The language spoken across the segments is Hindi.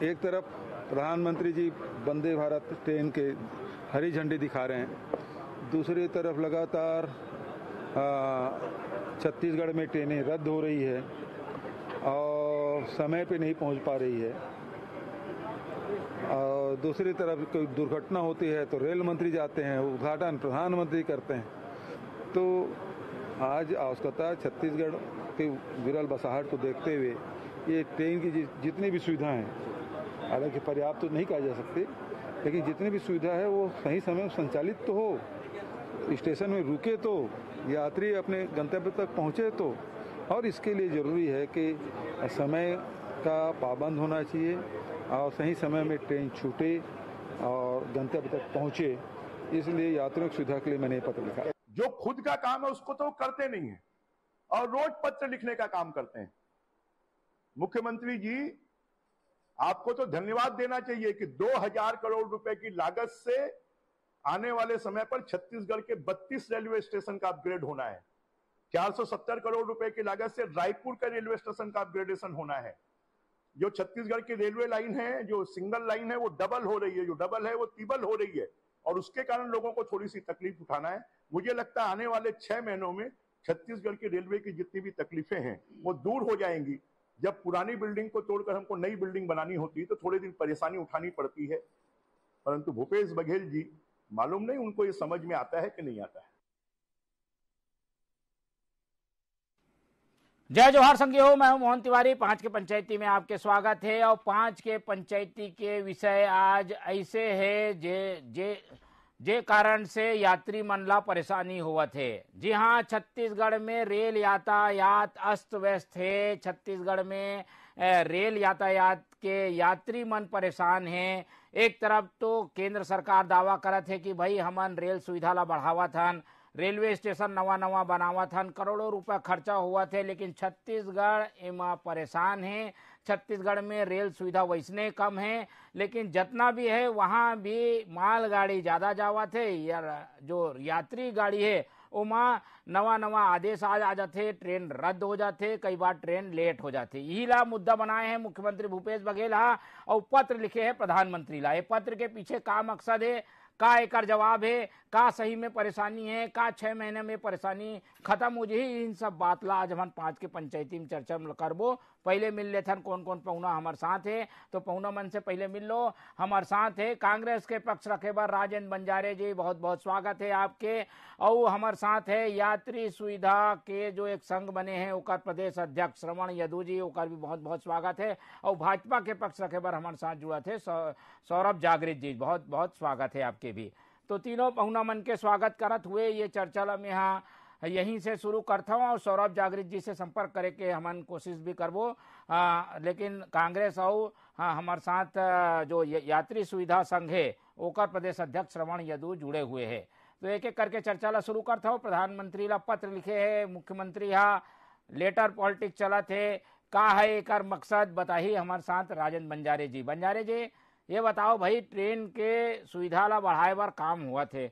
एक तरफ प्रधानमंत्री जी वंदे भारत ट्रेन के हरी झंडी दिखा रहे हैं, दूसरी तरफ लगातार छत्तीसगढ़ में ट्रेनें रद्द हो रही है और समय पे नहीं पहुंच पा रही है। और दूसरी तरफ कोई दुर्घटना होती है तो रेल मंत्री जाते हैं, उद्घाटन प्रधानमंत्री करते हैं। तो आज आवश्यकता छत्तीसगढ़ के विरल बसाहट को देखते हुए ये ट्रेन की जितनी भी सुविधा हैं, हालांकि पर्याप्त तो नहीं कहा जा सकती, लेकिन जितनी भी सुविधा है वो सही समय संचालित तो हो, स्टेशन में रुके तो, यात्री अपने गंतव्य तक पहुंचे तो। और इसके लिए ज़रूरी है कि समय का पाबंद होना चाहिए और सही समय में ट्रेन छूटे और गंतव्य तक पहुंचे। इसलिए यात्रियों की सुविधा के लिए मैंने पत्र लिखा। जो खुद का काम है उसको तो करते नहीं है और रोज पत्र लिखने का काम करते हैं। मुख्यमंत्री जी, आपको तो धन्यवाद देना चाहिए कि 2000 करोड़ रुपए की लागत से आने वाले समय पर छत्तीसगढ़ के 32 रेलवे स्टेशन का अपग्रेड होना है। 470 करोड़ रुपए की लागत से रायपुर का रेलवे स्टेशन का अपग्रेडेशन होना है। जो छत्तीसगढ़ की रेलवे लाइन है, जो सिंगल लाइन है, वो डबल हो रही है, जो डबल है वो ट्रिपल हो रही है और उसके कारण लोगों को थोड़ी सी तकलीफ उठाना है। मुझे लगता है आने वाले 6 महीनों में छत्तीसगढ़ की रेलवे की जितनी भी तकलीफें हैं वो दूर हो जाएंगी। जब पुरानी बिल्डिंग को तोड़कर हमको नई बिल्डिंग बनानी होती है तो थोड़े दिन परेशानी उठानी पड़ती है, परंतु भूपेश बघेल जी, मालूम नहीं उनको ये समझ में आता है कि नहीं आता है। जय जोहार संज्ञ हो, मैं हूं मोहन तिवारी। 5 के पंचायती में आपके स्वागत है। और 5 के पंचायती के विषय आज ऐसे है जे कारण से यात्री मन ला परेशानी होवत है। जी हाँ, छत्तीसगढ़ में रेल यातायात अस्त व्यस्त है। छत्तीसगढ़ में रेल यातायात के यात्री मन परेशान हैं। एक तरफ तो केंद्र सरकार दावा करत है कि भाई हमन रेल सुविधा ला बढ़ावत हन, रेलवे स्टेशन नवा बनावत हन, करोड़ों रुपया खर्चा हुआ थे, लेकिन छत्तीसगढ़ एमा परेशान है। छत्तीसगढ़ में रेल सुविधा वैसने कम है, लेकिन जितना भी है वहाँ भी मालगाड़ी ज़्यादा जावत है। यार जो यात्री गाड़ी है ओमा नवा आदेश आ जाते, ट्रेन रद्द हो जाते, कई बार ट्रेन लेट हो जाते। यही ला मुद्दा बनाए हैं मुख्यमंत्री भूपेश बघेल और पत्र लिखे हैं प्रधानमंत्री ला। ये पत्र के पीछे का मकसद है, का एकर जवाब है, का सही में परेशानी है, का 6 महीने में परेशानी खत्म हो जाए, इन सब बात ला आज हम 5 के पंचायती में चर्चा करबो। पहले मिल लेथन कौन कौन पहुना हमारे साथ है, तो पहुना मन से पहले मिल लो। हमारे साथ है कांग्रेस के पक्ष रखे बार राजेंद्र बंजारे जी, बहुत बहुत स्वागत है आपके। और हमारे साथ है यात्री सुविधा के जो एक संघ बने हैं ओकर प्रदेश अध्यक्ष श्रवण यदू जी, ओकर भी बहुत बहुत स्वागत है। और भाजपा के पक्ष रखे बार हमारे साथ जुड़ा थे सौरभ जागृत जी, बहुत बहुत स्वागत है आपके भी। तो तीनों पहुना मन के स्वागत करत हुए ये चर्चा ला मैं यहीं से शुरू करता हूँ और सौरभ जागृत जी से संपर्क करे के हमन कोशिश भी करबो। लेकिन कांग्रेस और हमारे साथ जो यात्री सुविधा संघ है ओकर प्रदेश अध्यक्ष श्रवण यदू जुड़े हुए हैं। तो एक एक करके चर्चा ला शुरू करता हूँ। प्रधानमंत्री ला पत्र लिखे है, मुख्यमंत्री लेटर पॉलिटिक्स चलत है, का है एकर मकसद बताही हमारे साथ राजेंद्र बंजारे जी। बंजारे जी ये बताओ भाई, ट्रेन के सुविधा ला बढ़ाए बार काम हुआ थे,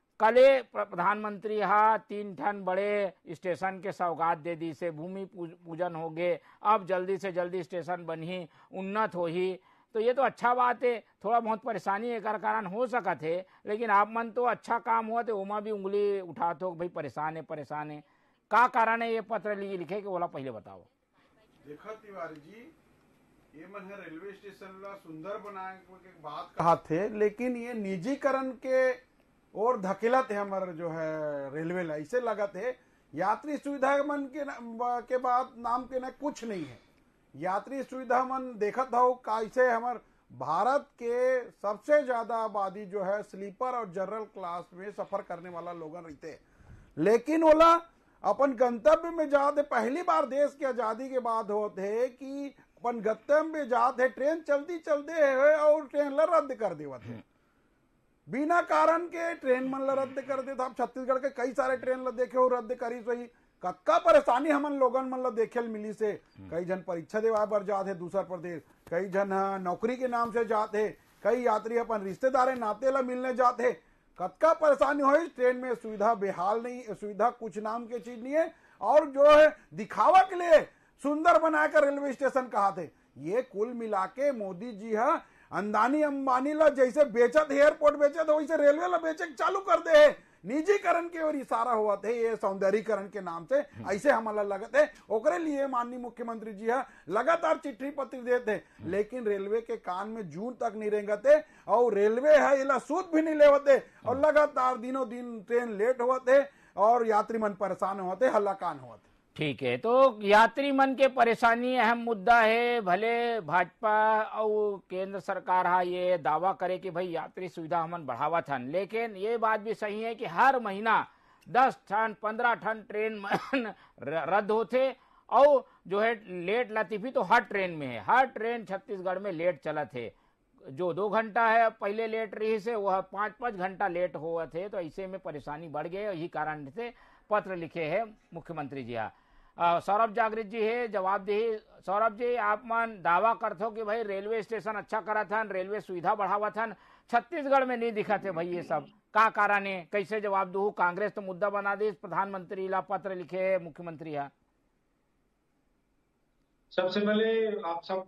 कले प्रधानमंत्री 3 ठन बड़े स्टेशन के सौगात दे दी से, भूमि पूजन हो गए, अब जल्दी से जल्दी स्टेशन बनी, उन्नत हो ही, तो ये तो अच्छा बात है। थोड़ा बहुत परेशानी एक कारण हो सकत है, लेकिन आप मन तो अच्छा काम हुआ थे, ओमा भी उंगली उठा तो भाई परेशान है। का कारण है ये पत्र लिखे के बोला, पहले बताओ। देखो तिवारी जी, ये मन है रेलवे स्टेशन ला सुंदर बनाए के बात कहा थे, लेकिन ये निजीकरण के और धकेला थे हमारे जो है रेलवे ला। इसे लगा थे यात्री सुविधा मन के बाद नाम के न कुछ नहीं है। यात्री सुविधा मन देखा था कैसे हमारे भारत के सबसे ज्यादा आबादी जो है स्लीपर और जनरल क्लास में सफर करने वाला लोगन रहते, लेकिन ओला अपन गंतव्य में जाते, पहली बार देश की आजादी के बाद होते कि अपन गंतव्य में जाते ट्रेन चलते है और ट्रेन ला रद्द कर देवा थे, बिना कारण के ट्रेन मन ला रद्द कर देता। आप छत्तीसगढ़ के कई सारे ट्रेन ला देखे हो रद्द करी सही, कक्का परेशानी हमन लोगन मन ला देखे मिली से। कई जन परीक्षा देवा बर जाते दूसरा प्रदेश, कई जन नौकरी के नाम से जाते, कई यात्री अपन रिश्तेदार नाते ला मिलने जाते, कक्का परेशानी हो। ट्रेन में सुविधा बेहाल नहीं, सुविधा कुछ नाम की चीज नहीं है। और जो है दिखावा के लिए सुंदर बनाकर रेलवे स्टेशन कहा थे। ये कुल मिला के मोदी जी है अंदानी अंबानी ला जैसे बेचत एयरपोर्ट बेचत वैसे रेलवे ला बेचे चालू कर दे है। निजीकरण के ओर इशारा हुआ थे ये सौंदर्यीकरण के नाम से, ऐसे हमारा लगत है। ओकरे लिए माननीय मुख्यमंत्री जी है लगातार चिट्ठी पत्र देते, लेकिन रेलवे के कान में जून तक नहीं रेंगते और रेलवे है इला सूद भी नहीं लेवते और लगातार दिनों दिन ट्रेन लेट होते और यात्री मन परेशान होते, हल्लाकान होते। ठीक है, तो यात्री मन के परेशानी अहम मुद्दा है। भले भाजपा और केंद्र सरकार हा ये दावा करे कि भाई यात्री सुविधा हमन बढ़ावा थन, लेकिन ये बात भी सही है कि हर महीना 10 टन 15 टन ट्रेन रद्द होते और जो है लेट लतीफी तो हर ट्रेन में है। हर ट्रेन छत्तीसगढ़ में लेट चला थे, जो 2 घंटा है पहले लेट रही से वह 5-5 घंटा लेट हुआ थे। तो ऐसे में परेशानी बढ़ गई, यही कारण से पत्र लिखे हैं मुख्यमंत्री जी। सौरभ जागृत जी है जवाबदेही। सौरभ जी, आप मन दावा करते हो कि भाई रेलवे स्टेशन अच्छा करा था, रेलवे सुविधा बढ़ावा था, छत्तीसगढ़ में नहीं दिखा थे भाई ये सब का कारण है? कैसे जवाब दू? कांग्रेस तो मुद्दा बना दी, प्रधानमंत्री ला पत्र लिखे मुख्यमंत्री है। सबसे पहले आप सब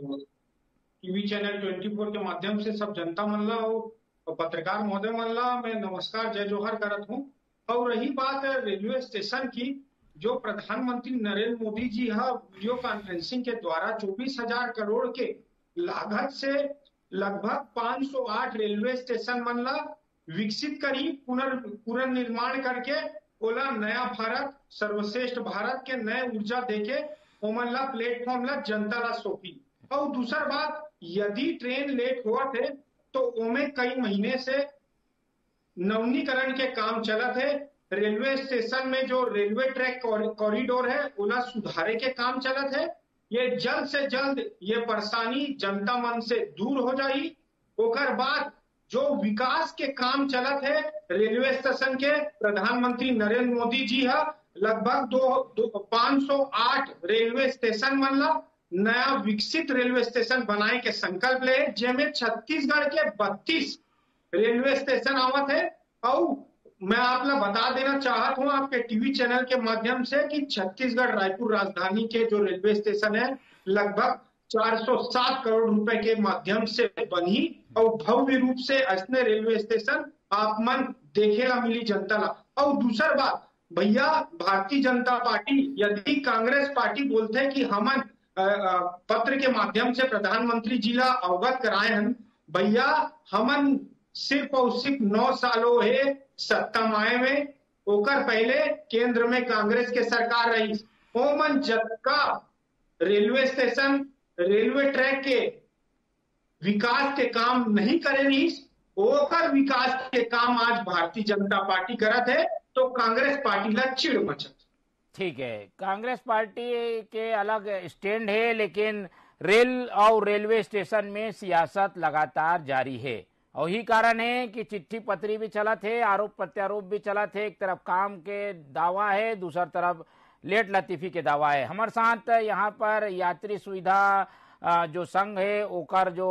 टीवी चैनल 24 के माध्यम से सब जनता मन ला और पत्रकार महोदय मन ला मैं नमस्कार जय जोहर करत हूँ। और रही बात रेलवे स्टेशन की, जो प्रधानमंत्री नरेंद्र मोदी जी है वीडियो कॉन्फ्रेंसिंग के द्वारा 24,000 करोड़ के लागत से लगभग 508 रेलवे स्टेशन मन ला विकसित करी, पुनर्निर्माण करके ओला नया भारत सर्वश्रेष्ठ भारत के नए ऊर्जा देके ओमन ला प्लेटफॉर्म ला जनता ला सौंपी। और दूसरा बात, यदि ट्रेन लेट हुआ थे तो ओमे कई महीने से नवीनीकरण के काम चला थे। रेलवे स्टेशन में जो रेलवे ट्रैक कॉरिडोर है ओला सुधारे के काम चला थे। ये जल्द से जल्द ये परेशानी जनता मन से दूर हो जाई। ओकर बाद जो विकास के काम चला थे रेलवे स्टेशन के, प्रधानमंत्री नरेंद्र मोदी जी है लगभग 508 रेलवे स्टेशन मन ला नया विकसित रेलवे स्टेशन बनाए के संकल्प ले, जिसमें छत्तीसगढ़ के 32 रेलवे स्टेशन आवत है। और मैं आप लोग बता देना चाहता हूं आपके टीवी चैनल के माध्यम से कि छत्तीसगढ़ रायपुर राजधानी के जो रेलवे स्टेशन है लगभग 407 करोड़ रुपए के माध्यम से बनी और भव्य रूप से ऐसे रेलवे स्टेशन आप मन देखेला मिली जनता ला। और दूसरा बात भैया, भारतीय जनता पार्टी यदि कांग्रेस पार्टी बोलते हैं कि हमन पत्र के माध्यम से प्रधानमंत्री जी ला अवगत कराए हैं, भैया हमन सिर्फ और सिर्फ 9 सालों है सत्ता माए में, ओकर पहले केंद्र में कांग्रेस के सरकार रही। ओमन जबका रेलवे स्टेशन रेलवे ट्रैक के विकास के काम नहीं करे रही, ओकर विकास के काम आज भारतीय जनता पार्टी करत है, तो कांग्रेस पार्टी ला चिड़ मचत। ठीक है, कांग्रेस पार्टी के अलग स्टैंड है, लेकिन रेल और रेलवे स्टेशन में सियासत लगातार जारी है। और यही कारण है कि चिट्ठी पत्री भी चला थे, आरोप प्रत्यारोप भी चला थे। एक तरफ काम के दावा है, दूसरा तरफ लेट लतीफी के दावा है। हमारे साथ यहाँ पर यात्री सुविधा जो संघ है ओकर जो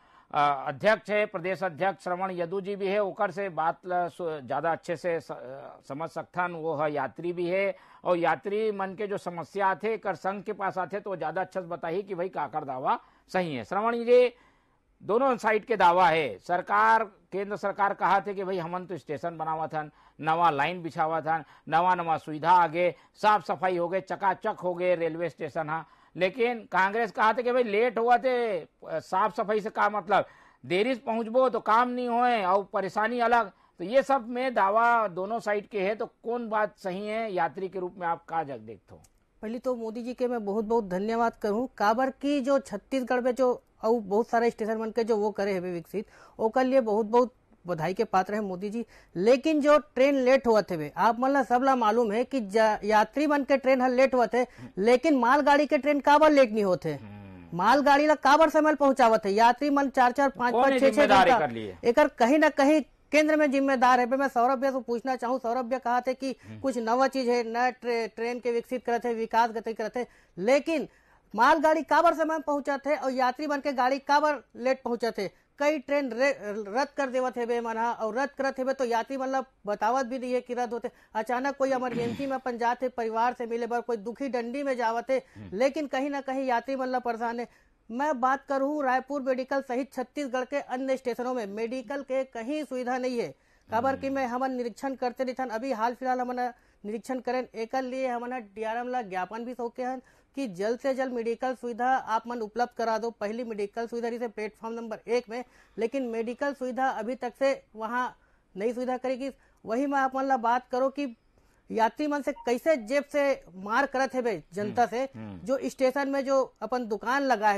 अध्यक्ष है, प्रदेश अध्यक्ष श्रवण यदू जी भी है, ओकर से बात ज्यादा अच्छे से समझ सकथन। वो है यात्री भी है और यात्री मन के जो समस्या आते कर संघ के पास आते तो ज्यादा अच्छा से बताइए कि भाई काकर दावा सही है। श्रवण जी, दोनों साइड के दावा है। सरकार, केंद्र सरकार कहा थे कि भाई हमन तो स्टेशन बनावा था, नवा लाइन बिछावा था, नवा सुविधा आगे, साफ सफाई हो गए, चकाचक हो गए रेलवे स्टेशन। हाँ, लेकिन कांग्रेस कहा था कि भाई लेट हुआ थे, साफ सफाई से का मतलब, देरी से पहुंचबो तो काम नहीं होए और परेशानी अलग। तो ये सब में दावा दोनों साइड के है, तो कौन बात सही है यात्री के रूप में आप का जग देखते हो? पहले तो मोदी जी के मैं बहुत बहुत धन्यवाद करूं, काबर की जो छत्तीसगढ़ में जो और बहुत सारे स्टेशन बन के जो वो करे है विकसित, ओकर लिए बहुत बहुत बधाई के पात्र है मोदी जी। लेकिन जो ट्रेन लेट हुआ थे, आप मतलब सबला मालूम है कि यात्री बन के ट्रेन लेट हुआ थे, लेकिन मालगाड़ी के ट्रेन काबर लेट नहीं होते, मालगाड़ी ला काबर समय पहुंचावत है, यात्री मन 4-4, 5-5, 6-6 घंटा एक कहीं ना कहीं केंद्र में जिम्मेदार है। मैं सौरभ भैया से पूछना चाहूँ, सौरभ भैया कहा थे कि कुछ नवा चीज है, नया ट्रेन के विकसित करते, विकास गति करते, लेकिन मालगाड़ी काबर समय पहुंचाते और यात्री बन के गाड़ी काबर लेट पहुंचाते, कई ट्रेन रद्द कर देवत है मना और रद्द करत है तो यात्री मतलब बतावत भी नहीं है कि रद्द होते। अचानक कोई इमरजेंसी में अपन जाते परिवार से मिले बर कोई दुखी डंडी में जावत है, लेकिन कहीं ना कहीं यात्री मतलब परेशान है। मैं बात करूं रायपुर मेडिकल सहित छत्तीसगढ़ के अन्य स्टेशनों में मेडिकल के कहीं सुविधा नहीं है। खबर की मैं हमन निरीक्षण करते रहन, अभी हाल फिलहाल हमन निरीक्षण करें एक लिए हमन डीआरएम ला ज्ञापन भी सौंपे हैं कि जल्द से जल्द मेडिकल सुविधा आप मन उपलब्ध करा दो। पहली मेडिकल सुविधा रही प्लेटफॉर्म नंबर 1 में, लेकिन मेडिकल सुविधा अभी तक से वहां नई सुविधा करेगी। वही मैं आप मन ला बात करो कि यात्री मन से कैसे जेब से मार करत है बे जनता से। जो स्टेशन में जो अपन दुकान लगा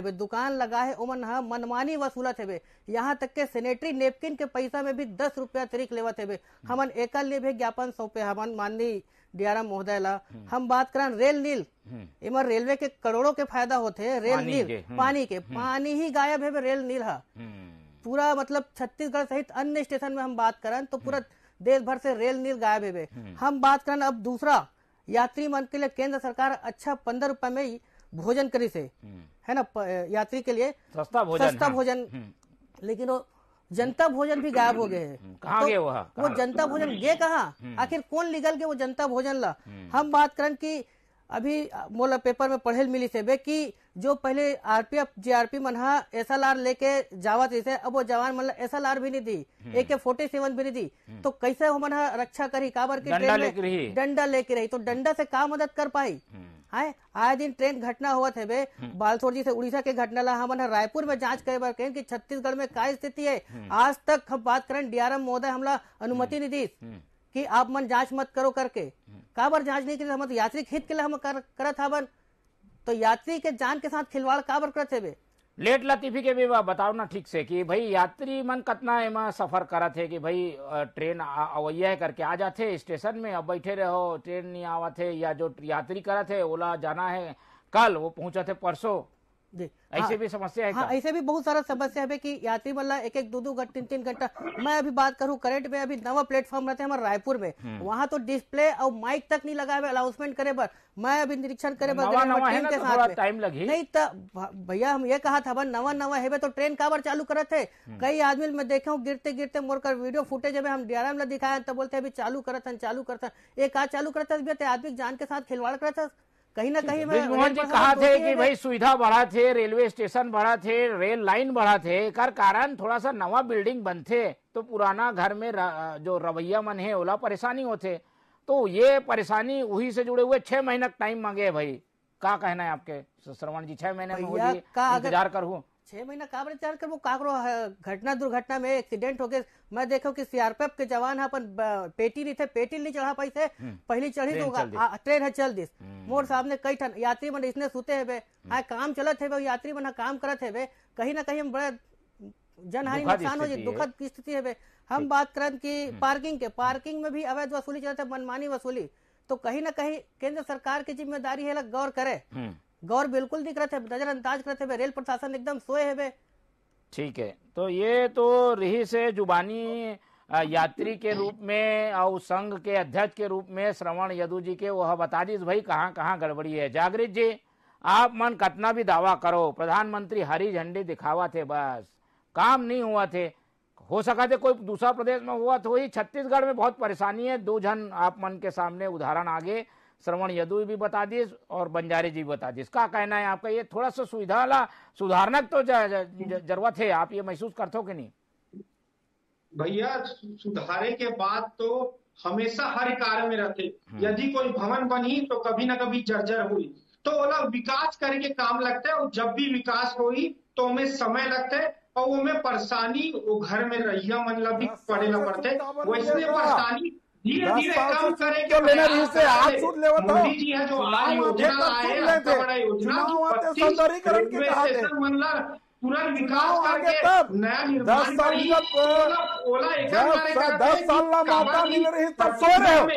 है ओमन मनमानी वसूलत है बे। यहाँ तक के सैनिटरी नेपकिन के पैसा में भी 10 रुपया तरीक लेवत है बे। हमन एकल लिए भी ज्ञापन सौंपे हमन माननीय डीआरएम महोदय ला। हम बात करें रेल नील, इमर रेलवे के करोड़ों के फायदा होते हैं। रेल नील पानी ही गायब है रेल नील पूरा मतलब छत्तीसगढ़ सहित अन्य स्टेशन में हम बात करें तो पूरा देश भर से रेल नील गायब है। हम बात करें अब दूसरा यात्री मन के लिए केंद्र सरकार अच्छा 15 रुपए में भोजन करी से है ना, यात्री के लिए सस्ता भोजन लेकिन वो जनता भोजन भी गायब हो गए हैं। कहाँ गए वो जनता भोजन गए कहाँ, आखिर कौन निकल के वो जनता भोजन ला। हम बात करें कि अभी मोला पेपर में पढ़े मिली से कि जो पहले आरपीएफ जीआरपी मन एसएलआर लेके जावत रही, अब वो जवान मन एसएलआर भी नहीं दी, AK-47 भी नहीं दी, तो कैसे वो मन रक्षा करी काबर की ट्रेन में डंडा लेके रही, तो डंडा से का मदद कर पाई है। आए दिन ट्रेन घटना हुआ थे बे बालसोर जी से उड़ीसा के घटना ला हमन रायपुर में जांच करे बार कहें कि छत्तीसगढ़ में क्या स्थिति है। आज तक हम बात करें डीआरएम महोदय हमला अनुमति नहीं दी कि आप मन जांच मत करो करके। काबर जांच नहीं करी, हम तो यात्री हित के लिए हम करत हवन, तो यात्री के जान के साथ खिलवाड़ काबर करत है बे। लेट लतीफी के भी बताओ ना ठीक से कि भाई यात्री मन कितना एमा सफर करत है कि भाई ट्रेन अवैया है करके आ जाते स्टेशन में, अब बैठे रहो ट्रेन नहीं आवत है, या जो यात्री करत है ओला जाना है कल वो पहुंचा थे परसों, ऐसे भी समस्या है। ऐसे भी बहुत सारा समस्या है कि यात्री मतलब 1-1, 2-2 घंटा 3-3 घंटा। मैं अभी बात करूं करंट में अभी नवा प्लेटफॉर्म रहते हैं हमारे रायपुर में, वहां तो डिस्प्ले और माइक तक नहीं लगा है अनाउंसमेंट करे बर। मैं अभी निरीक्षण करे बर टीम के साथ टाइम लगी नहीं तो भैया हम ये कहा था नवा है तो ट्रेन काबर चालू करत है। कई आदमी मैं देखे हूँ गिरते गिरते मोर कर वीडियो फुटेज में हम डीआरएम ला दिखाया तो बोलते अभी चालू करत एक आज चालू करता आदमी जान के साथ खिलवाड़ करता। कहीं ना कहीं मोहन जी कहा थे कि भाई सुविधा बढ़ा थे, रेलवे स्टेशन बढ़ा थे, रेल लाइन बढ़ा थे, कर कारण थोड़ा सा नवा बिल्डिंग बनते तो पुराना घर में जो रवैया मन है ओला परेशानी होते, तो ये परेशानी वही से जुड़े हुए 6 महीना टाइम मांगे भाई। क्या कहना है आपके श्रवण जी, 6 महीने में हो जाए इंतजार करूँ? 6 महीना काबर इंतजार कर, वो काकरो घटना दुर्घटना में एक्सीडेंट हो गए। मैं देखो कि सीआरपीएफ के जवान अपन पेटी नहीं चढ़ा पाई थे, पहली चढ़ी तो ट्रेन है चल दिस मोर सामने कई ठन यात्री मन इसने सुते है बे, काम चलत है बे, यात्री मन काम करत है बे, कहीं ना कहीं बड़ा जनहानि नुकसान हो जाए, दुखद की स्थिति है बे। हम बात करें कि पार्किंग में भी अवैध वसूली चलते, मनमानी वसूली, तो कहीं ना कहीं केंद्र सरकार की जिम्मेदारी है गौर करे। गौर बिल्कुल नहीं करते, नजरअंदाज करते हुए रेल प्रशासन एकदम सोए है बे। ठीक है, तो ये तो रही से जुबानी यात्री के रूप में और संघ के अध्यक्ष के रूप में श्रवण यदु जी के वह बता दी भाई कहाँ कहाँ गड़बड़ी है। जागृत जी, आप मन कितना भी दावा करो, प्रधानमंत्री हरी झंडी दिखावा थे, बस काम नहीं हुआ थे। हो सका थे कोई दूसरा प्रदेश में हुआ तो ही, छत्तीसगढ़ में बहुत परेशानी है। 2 जन आप मन के सामने उदाहरण आगे श्रवण यदु भी बता दी और बंजारे जी भी बता दी। इसका कहना है आपका ये थोड़ा सा सुविधा ला सुधारना तो जरूरत है, आप ये महसूस करते हो कि नहीं? भैया सुधारे के बाद तो हमेशा हर कार्य में रहते, यदि कोई भवन बनी तो कभी ना कभी जर्जर हुई, तो ओला विकास करके काम लगता है, और जब भी विकास हुई तो उनमें समय लगता है और उनमें परेशानी वो घर में रहिया मन भी पड़ेला पड़ते, वैसे परेशानी धीरे धीरे कम करेंगे। मोदी जी है जो आज योजना आए, बड़ा योजना तुरंत विकास करके नया निर्माण करी, ओला एकदम 10 साल का मौका मिल रही तब सो रहे हो,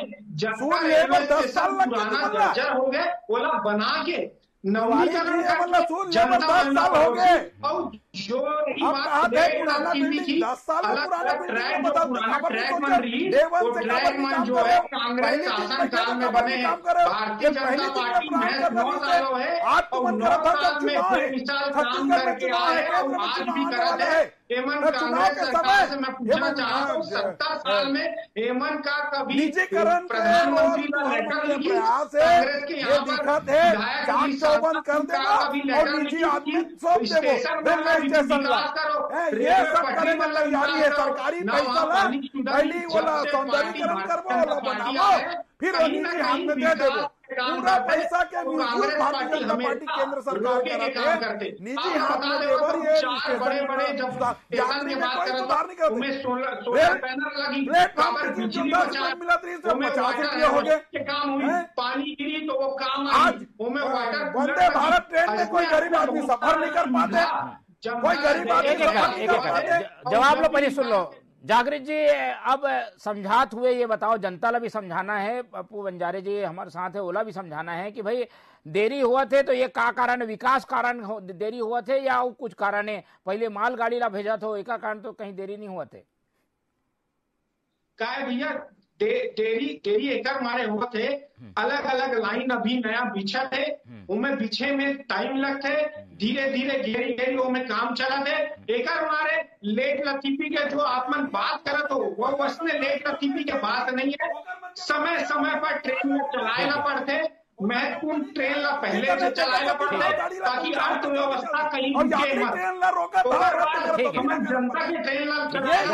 पुराना जर्जर हो गए, ओला बना के नवीनीकरण जनता हो गए। और जो पुराना ट्रैक बन रही, वो ट्रैक मन जो है कांग्रेस शासन काल में बने हैं, भारतीय जनता पार्टी महज 9 सालों है और 9 साल में बेमिसाल काम करके आए और आज भी करते हैं। हेमंत कांग्रेस सरकार से मैं पूछना चाहता हूँ 70 साल में हेमंत का कभी निजीकरण प्रधानमंत्री का लेटर लिखी कांग्रेस के यहाँ पर चौबंद कर देगा और निजी आदमी सौंप देगा रेलवे स्टेशन ये सब करे में तैयारी है। सरकारी पैसा ला पहली वाला सौंदर्यीकरण करवो वाला बनावो फिर निजी हाथ में दे देवो। पूरा पैसा के म्यूचुअल भारतीय जनता पार्टी केंद्र सरकार कराते निजी हाथ में देवर ये बड़े जब यात्री में कोई सुधार नहीं करते। सोलर पैनल लगी प्लेटफॉर्म की बिजली 10 मिला 50 रुपये हो गए काम हुई पानी गिरी तो वो काम आज वंदे भारत ट्रेन में कोई गरीब आदमी सफर नहीं कर पाते। कोई गरीब आदमी जवाब लो पहले सुन लो। जागृत जी अब समझात हुए ये बताओ, जनता ला भी समझाना है, पप्पू बंजारे जी हमारे साथ है, ओला भी समझाना है कि भाई देरी हुआ थे तो ये का कारण विकास कारण देरी हुआ थे या कुछ कारण है? पहले माल गाड़ी ला भेजा तो एक कारण तो कहीं देरी नहीं हुआ थे का है भैया। देरी एकर मारे हुए थे, अलग अलग लाइन अभी नया बिछा थे, उनमें बिछे में टाइम लगते, धीरे धीरे घेरी घेरी उनमें काम चला थे। एकर मारे लेट लतीफी के जो आप मन बात करत हो वो उसमें लेट लतीफी के बात नहीं है। समय समय पर ट्रेन में चलाना पड़ते, महत्वपूर्ण ट्रेन ला पहले से चलाना पड़ते ताकि अर्थव्यवस्था कहीं रुके मत। जनता की ट्रेन ला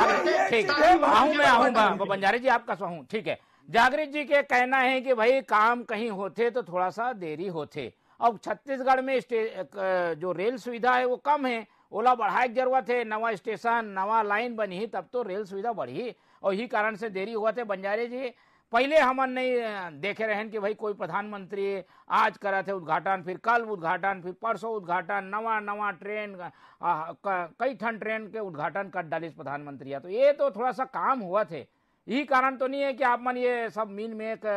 चलाना बंजारे जी आपका स्वाहू ठीक है। जागृत जी के कहना है कि भाई काम कहीं होते तो थोड़ा सा देरी होते। अब छत्तीसगढ़ में जो रेल सुविधा है वो कम है, ओला बढ़ाए की जरूरत है, नवा स्टेशन नवा लाइन बनी तब तो रेल सुविधा बढ़ी और यही कारण से देरी हुआ थे। बंजारे जी पहले हमन नहीं देखे रहन कि भाई कोई प्रधानमंत्री आज करा थे उद्घाटन, फिर कल उद्घाटन, फिर परसों उद्घाटन, नवा ट्रेन कई ठन ट्रेन के उद्घाटन कर डालिस प्रधानमंत्री। तो ये तो थोड़ा सा काम हुआ थे, यही कारण तो नहीं है कि आप मन ये सब मीन में एक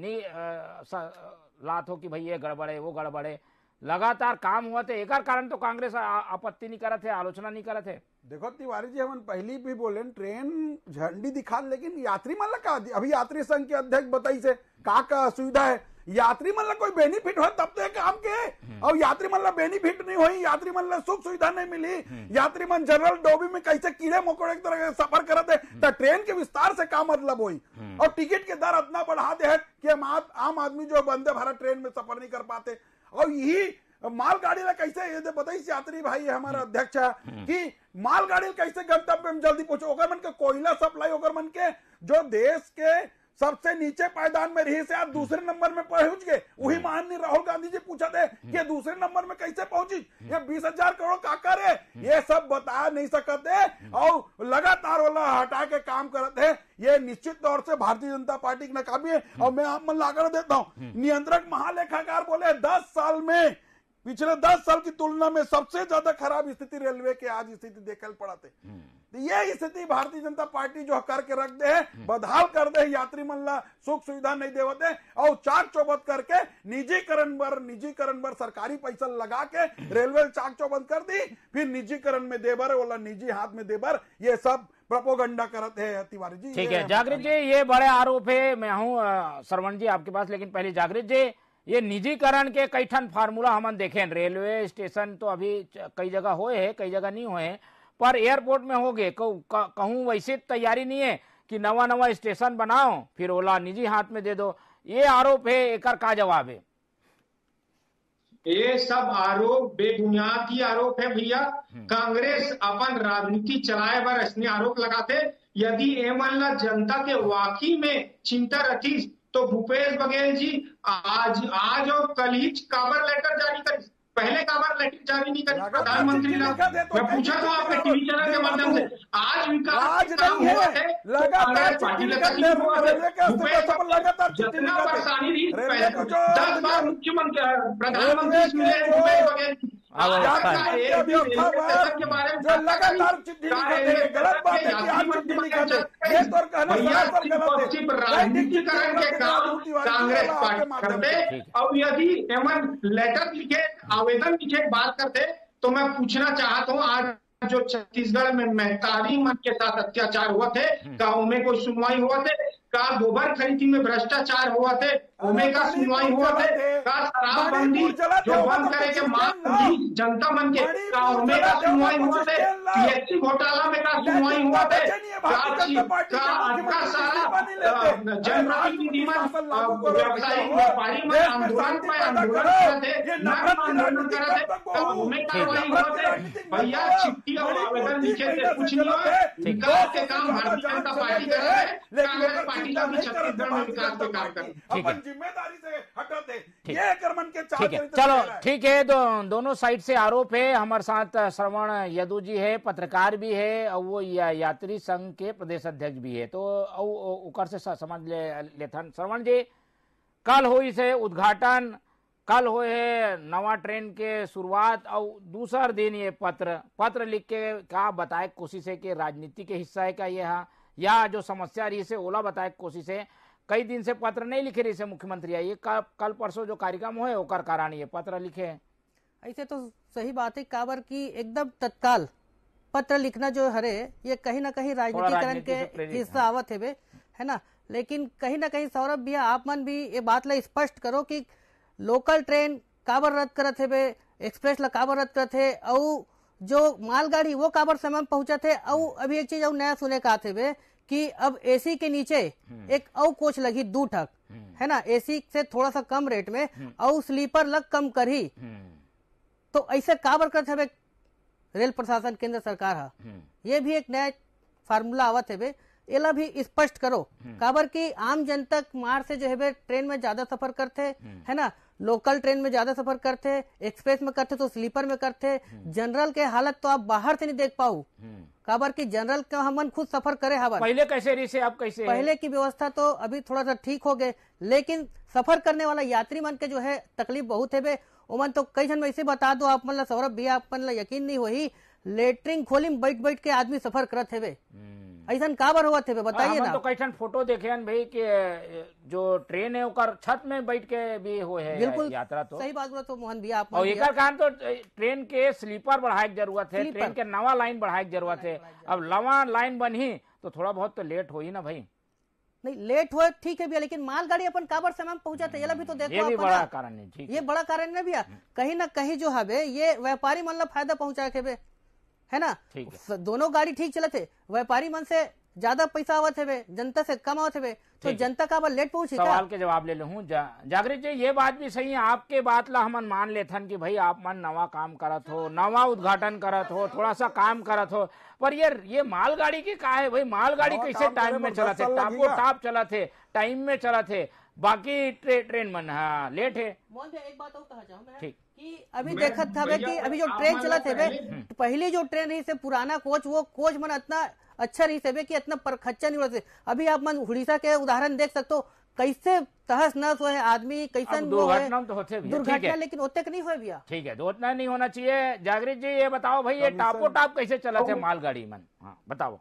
लात हो कि भाई ये गड़बड़ है वो गड़बड़ है। लगातार काम हुआ थे, एक कारण तो कांग्रेस आपत्ति नहीं करे थे, आलोचना नहीं करे थे। देखो तिवारी जी हम पहली भी बोले ट्रेन झंडी दिखा, लेकिन यात्री मन का अभी यात्री संघ के अध्यक्ष बताई से का सुविधा है, यात्री मन कोई बेनिफिट हो तब तो काम के। और यात्री मन बेनिफिट नहीं हुई, यात्री मन सुख सुविधा नहीं मिली, यात्री मन जनरल डोबी में कैसे कीड़े मकोड़े की तरह सफर करते तो ट्रेन के विस्तार से का मतलब हुई। और टिकट के दर इतना बढ़ा दे है कि आम आदमी जो वंदे भारत ट्रेन में सफर नहीं कर पाते। और यही मालगाड़ी ला कैसे ये बताई यात्री भाई हमारा अध्यक्ष कि मालगाड़ी कैसे गंतव्य में जल्दी पहुंचे। ओकर मन के कोयला सप्लाई, ओकर मन के जो देश के सबसे नीचे पायदान में रही से आज दूसरे नंबर में पहुंच गए। वही माननीय राहुल गांधी जी पूछा थे कि दूसरे नंबर में कैसे पहुंची, ये 20,000 करोड़ का करे, ये सब बता नहीं सकते और लगातार वाला हटा के काम करते हैं। ये निश्चित तौर से भारतीय जनता पार्टी की नाकामी है। और मैं आप मन लाकर देता हूं, नियंत्रक महालेखाकार बोले 10 साल में पिछले 10 साल की तुलना में सबसे ज्यादा खराब स्थिति रेलवे के आज स्थिति देखल पड़ाते। तो ये स्थिति भारतीय जनता पार्टी जो करके रख दे है, बदहाल कर दे, यात्री मन ला सुख सुविधा नहीं देवते और चाक चौबंद करके निजीकरण पर सरकारी पैसा लगा के रेलवे चाक चौबंद कर दी, फिर निजीकरण में देबर वाला निजी हाथ में देबर, ये सब प्रोपोगंडा करते हैं तिवारी जी। ठीक है जागृत जी, ये बड़े आरोप है। मैं हूँ श्रवण जी आपके पास, लेकिन पहले जागृत जी ये निजीकरण के कई ठन फार्मूला हम देखें। रेलवे स्टेशन तो अभी कई जगह हुए हैं, कई जगह नहीं हुए, पर एयरपोर्ट में हो गए। कहूँ वैसे तैयारी नहीं है कि नवा स्टेशन बनाओ फिर ओला निजी हाथ में दे दो, ये आरोप है। एक का जवाब है? ये सब आरोप बेबुनियादी आरोप है भैया। कांग्रेस अपन राजनीति चलाए बार ऐसे आरोप लगाते। यदि एमन जनता के वाकई में चिंता रहती तो भूपेश बघेल जी आज और कल ही काबर लेटर जारी कर, पहले काबर लेटर जारी नहीं करी प्रधानमंत्री ने। मैं पूछा था आपके टीवी चैनल के माध्यम से, आज विकास काम हुआ है कांग्रेस पार्टी जितना परेशानी रही 10 बार मुख्यमंत्री प्रधानमंत्री मिले भूपेश बघेल राजनीतिकरण के काम कांग्रेस पार्टी करते। और यदि एमन लेटर लिखे आवेदन लिखे बात करते तो मैं पूछना चाहता हूँ, आज जो छत्तीसगढ़ में मेहतारी मन के साथ अत्याचार हुआ थे, गाँव में कोई सुनवाई हुआ थे? का गोबर खरीदी में भ्रष्टाचार हुआ थे, ओमे का सुनवाई हुआ थे, का शराबबंदी जो बंद करे के मांग की जनता मन के का ओमे का सुनवाई हुआ थे, पीएससी घोटाला में का सुनवाई हुआ थे, का सारा जनप्रतिनिधि व्यवसायिक व्यापारी में आंदोलन करे थे, आंदोलन करे थे, ओमे कार्रवाई हुआ थे। भैया चिट्ठी और आवेदन लिखे थे, कुछ नहीं हुआ। विकास के काम भारतीय जनता पार्टी कर रहे हैं, कांग्रेस पार्टी का भी छत्तीसगढ़ में विकास के काम कर रही है। जिम्मेदारी से हटाते ये कर्मन के ठीक है, चलो ठीक है। दोनों साइड से आरोप है। हमारे साथ श्रवण यदु जी है, पत्रकार भी है, और वो यात्री संघ के प्रदेश अध्यक्ष भी है। तो उकर से समझ लेथन श्रवण जी, कल हुई से उद्घाटन, कल हुए है नवा ट्रेन के शुरुआत, और दूसरा दिन ये पत्र लिख के क्या बताए कोशिश है कि राजनीति के हिस्सा है क्या यह, या जो समस्या रही से ओला बताए कोशिश है। कई दिन से पत्र नहीं लिखे रही से मुख्यमंत्री आई, कल परसों जो कार्यक्रम हुए ओकर कारण ये पत्र लिखे है। ऐसे तो सही बात है, काबर की एकदम तत्काल पत्र लिखना जो हरे ये कहीं ना कहीं राजनीतिकरण के हिस्सा आवत है ना। लेकिन कहीं ना कहीं सौरभ भैया आप मन भी ये बात ला स्पष्ट करो कि लोकल ट्रेन काबर रद्द करत है, एक्सप्रेस ला काबर रद्द करत है, और जो मालगाड़ी वो काबर समय में पहुंचा थे। और अभी एक चीज और नया सुने का थे कि अब एसी के नीचे एक और कोच लगी 2 ठक, है ना, एसी से थोड़ा सा कम रेट में, और स्लीपर लग कम कर ही। तो ऐसे काबर करते है रेल प्रशासन केंद्र सरकार ये भी एक नया फार्मूला आवत है, एला भी स्पष्ट करो। काबर की आम जनता मार से जो है ट्रेन में ज्यादा सफर करते है ना, लोकल ट्रेन में ज्यादा सफर करते, एक्सप्रेस में करते तो स्लीपर में करते, जनरल के हालत तो आप बाहर से नहीं देख पाओ। काबर की जनरल का हमन खुद सफर करे हवा। पहले कैसे रही से अब कैसे? पहले की व्यवस्था तो अभी थोड़ा सा ठीक हो गए, लेकिन सफर करने वाला यात्री मन के जो है तकलीफ बहुत है। ओमन तो कई जन वैसे बता दो आप मतलब सौरभ भैया आप मतलब यकीन नहीं होही, लेटरिंग खोली में बैठ बैठ के आदमी सफर करत है। ऐसा काबर हुआ थे बताइए ना। तो कई फोटो देखे भाई कि जो ट्रेन है उकर छत में बैठ के भी हुए है बिल्कुल यात्रा। तो सही बात बोला तो मोहन भैया आप, और एक कारण तो ट्रेन के स्लीपर बढ़ाए की जरूरत है, ट्रेन के नवा लाइन बढ़ाए की जरूरत है। अब नवा लाइन बनी तो थोड़ा बहुत तो लेट हो ही ना भाई। नहीं लेट हुआ ठीक है भैया, लेकिन मालगाड़ी अपन काबर समय में पहुंचाते ये भी तो देखो, ये भी बड़ा कारण है। ठीक, ये बड़ा कारण है भैया। कहीं ना कहीं जो है ये व्यापारी मन ला फायदा पहुंचा के है ना। दोनों गाड़ी ठीक चलते, व्यापारी मन से ज्यादा पैसा आवत है, जनता से कम आवत है, तो जनता का लेट पहुंची। सवाल के जवाब ले लूँ जागृत जी, ये बात भी सही है आपके बात ला हमन मान लेथन कि भाई आप मन नवा काम करत हो, नवा उद्घाटन करत हो, थोड़ा सा काम करत हो, पर ये मालगाड़ी के का है भाई, मालगाड़ी कैसे टाइम में चला थे, टापो टाप चला थे, टाइम में चला थे, बाकी ट्रेन मन लेट है। एक बात और कहा चाहूँ ठीक कि अभी देखा था कि अभी जो ट्रेन चला थे पहले जो ट्रेन रही से पुराना कोच, वो कोच मन इतना अच्छा रही से कि इतना परखच्चा नहीं होते। अभी आप मन उड़ीसा के उदाहरण देख सकते हो, कैसे तहस नहस हुए आदमी, कैसे दुर्घटना तो होते दुर्घटना, लेकिन उतने नहीं हुए भैया। ठीक है, उतना नहीं होना चाहिए। जागृत जी ये बताओ भाई, ये टापो टाप कैसे चला थे मालगाड़ी मन, बताओ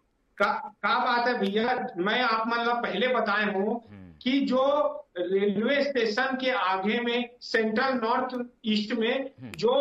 का बात है भैया। मैं आप मन पहले बताए हूँ कि जो रेलवे स्टेशन के आगे में सेंट्रल नॉर्थ ईस्ट में जो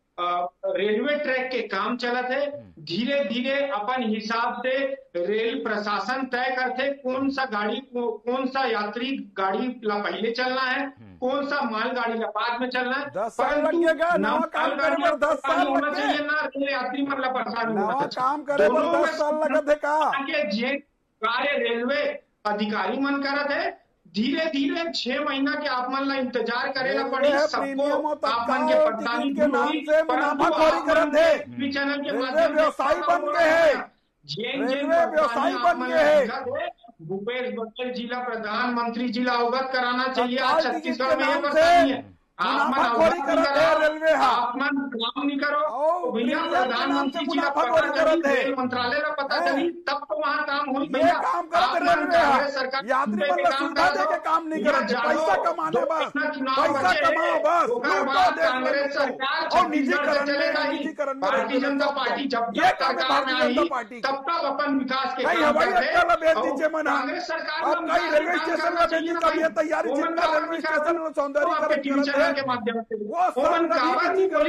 रेलवे ट्रैक के काम चलत है, धीरे धीरे अपन हिसाब से रेल प्रशासन तय करते कौन सा गाड़ी कौन सा यात्री गाड़ी ला पहले चलना है, कौन सा मालगाड़ी ला बाद में चलना है। 10 साल लग गया नवा काम करे में, 10 साल होना चाहिए ना, रेल यात्री मतलब परेशान होना काम करे में 10 साल लगत है का जे कार्य रेलवे अधिकारी मन करत है। धीरे धीरे 6 महीना के आप मन ला इंतजार करेला पड़ी, सबको आप मन के परेशानी के नाम से मुनाफाखोरी करत है, चैनल के रेलवे व्यवसायी बन गए है, रेलवे व्यवसायी बन गए है। भूपेश बघेल जी ला प्रधानमंत्री जी ला अवगत कराना चाहिए। आज छत्तीसगढ़ में ये परेशानी है, आप मन अवगत नहीं करो, आप मन काम नहीं करो, तो भैया प्रधानमंत्री जी ला पता चली, रेल मंत्रालय ला पता चली, तब तो वहाँ काम हुई भैया। कांग्रेस सरकार यात्री पर सुविधा देके काम नहीं करे, पैसा कमाने बस, पैसा कमाओ बस, कांग्रेस सरकार छत्तीसगढ़ चलेगा ही। भारतीय जनता पार्टी जब सरकार में आई तब तक अपन विकास के काम करते। कांग्रेस सरकार रेलवे स्टेशन का बेचने का भी तैयारी, जितना रेलवे स्टेशन सौंदर्यीकरण के माध्यम से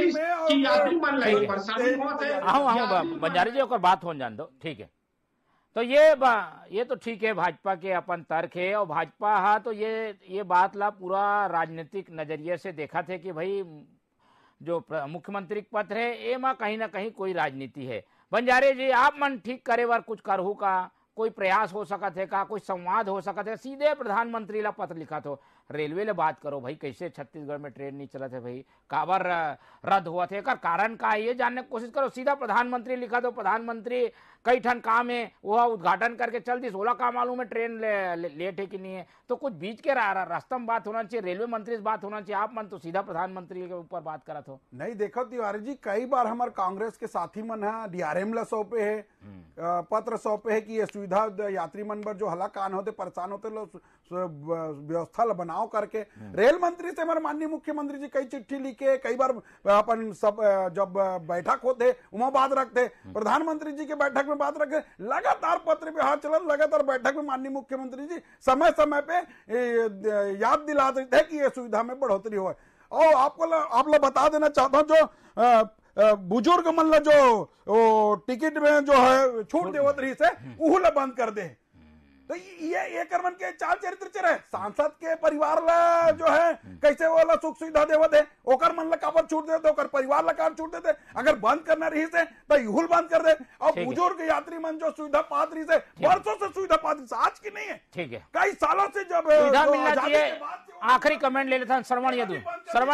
यात्री मन लगे परेशानी बहुत है। बंजारी जी और बात हो जान दो, ठीक है। तो ये तो ठीक है, भाजपा के अपन तर्क है, और भाजपा हाँ तो ये बात ला पूरा राजनीतिक नजरिए से देखा थे कि भाई जो मुख्यमंत्री पद है ए में कहीं ना कहीं कोई राजनीति है। बंजारे जी आप मन ठीक करे बार कुछ करहू का, कोई प्रयास हो सकत है का, कोई संवाद हो सकत है, सीधे प्रधानमंत्री ला पत्र लिखा तो रेलवे ले बात करो भाई, कैसे छत्तीसगढ़ में ट्रेन नहीं चलत है भाई, काबर रद्द हुआ थे, कारण का ये जानने की कोशिश करो। सीधा प्रधानमंत्री लिखा तो प्रधानमंत्री कई ठन काम है वह उद्घाटन करके चल दी, 16 का मालूम है ट्रेन लेट है कि नहीं है, तो कुछ बीच के रास्ता में बात होना चाहिए, रेलवे मंत्री से बात होना चाहिए। आप मन तो सीधा प्रधानमंत्री के ऊपर बात करा तो नहीं। देखो तिवारी जी, कई बार हमारे कांग्रेस के साथी मन है डीआरएम ला सौंपे है, पत्र सौंपे है कि ये सुविधा यात्री मन पर जो हलाकान होते परेशान होते व्यवस्था बनाओ करके। रेल मंत्री से हमारे माननीय मुख्यमंत्री जी कई चिट्ठी लिखे, कई बार अपन सब जब बैठक होते उमा बात रखते, प्रधानमंत्री जी के बैठक में बात रखे, लगातार पत्र व्यवहार चल, लगातार बैठक में माननीय मुख्यमंत्री जी समय समय पे याद दिलाते थे कि ये सुविधा में बढ़ोतरी हो। और आप लोग बता देना चाहता हूँ, जो बुजुर्ग मन जो टिकट में जो है छूट देवत रही से उहुला बंद कर दे, तो ये कर्मन के चाल चरित्र चरे सांसद के परिवार ला जो है कैसे वाला सुख सुविधा देवत है, ओकर मन ला काबर छूट देते, ओकर परिवार ला काबर छूट देते, अगर बंद करना रही से तो यूहुल बंद कर दे। और बुजुर्ग यात्री मन जो सुविधा पात रही से वर्षों से सुविधा पात रही से, आज की नहीं है, ठीक है, कई सालों से जब सुविधा मिलना चाहिए। आखिरी कमेंट ले लेता हूं श्रवण यादव जी,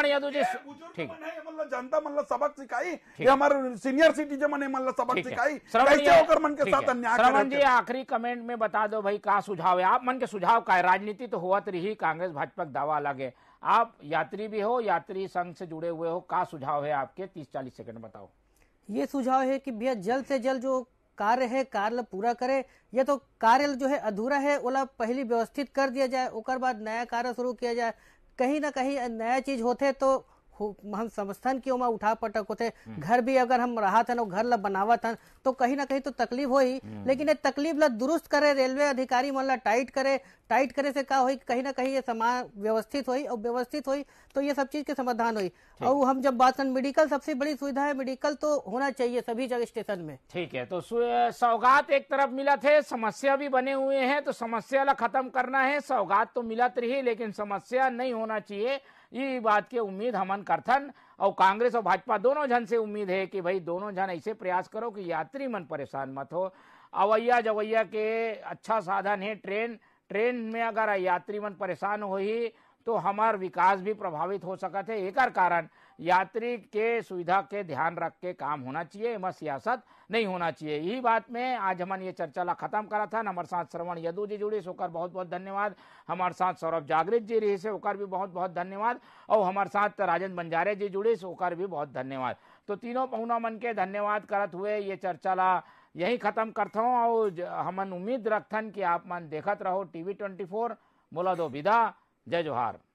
ठीक मतलब जनता मतलब सबक सिखाई, ये हमारे सीनियर सिटीजन मन मतलब सबक सिखाई कैसे ओकर मन के साथ अन्याय। श्रवण जी आखिरी कमेंट में बता दो भाई का सुझाव है, आप मन के सुझाव का है, राजनीति तो हुआ रही, कांग्रेस भाजपा दावा लगे, आप यात्री भी हो, यात्री संघ से जुड़े हुए हो, का सुझाव है आपके, 30-40 सेकंड बताओ। ये सुझाव है कि भैया जल्द से जल्द जो कार्य है कार्य पूरा करे, या तो कार्य जो है अधूरा है ओला पहले व्यवस्थित कर दिया जाए, ओकर बाद नया कार्य शुरू किया जाए। कहीं ना कहीं नया चीज होते तो हम समझथन कि ओमा उठा पटक होते, घर भी अगर हम रहा था घर ला बनावत हन तो कहीं ना कहीं तो तकलीफ हो ही, लेकिन ये तकलीफ ला दुरुस्त करे रेलवे अधिकारी मन ला टाइट करे से का होई, कहीं ना कहीं ये सामान व्यवस्थित होई, और व्यवस्थित होई तो ये सब चीज के समाधान होई। और हम जब बात कर मेडिकल, सबसे बड़ी सुविधा है मेडिकल तो होना चाहिए सभी जगह स्टेशन में। ठीक है, तो सौगात एक तरफ मिला थे, समस्या भी बने हुए हैं, तो समस्या ला खत्म करना है, सौगात तो मिलत रही लेकिन समस्या नहीं होना चाहिए, ये बात के उम्मीद हमन करथन। और कांग्रेस और भाजपा दोनों जन से उम्मीद है कि भाई दोनों जन ऐसे प्रयास करो कि यात्री मन परेशान मत हो। अवैया जवैया के अच्छा साधन है ट्रेन में अगर यात्री मन परेशान हो ही तो हमार विकास भी प्रभावित हो सकता है। एक कारण यात्री के सुविधा के ध्यान रख के काम होना चाहिए, एम सियासत नहीं होना चाहिए। यही बात में आज हमन ये चर्चा ला खत्म करा था। हमारे साथ श्रवण यदू जी जुड़े सोकर बहुत बहुत धन्यवाद, हमारे साथ सौरभ जागृत जी रही से ओकर भी बहुत बहुत धन्यवाद, और हमारे साथ राजेंद्र बंजारे जी जुड़े सोकर भी बहुत धन्यवाद। तो तीनों पहुना मन के धन्यवाद करत हुए ये चर्चा ला यही खत्म करता हूँ, और हमन उम्मीद रखथन कि आप मन देखत रहो TV 24। बोला दो विदा, जय जोहार।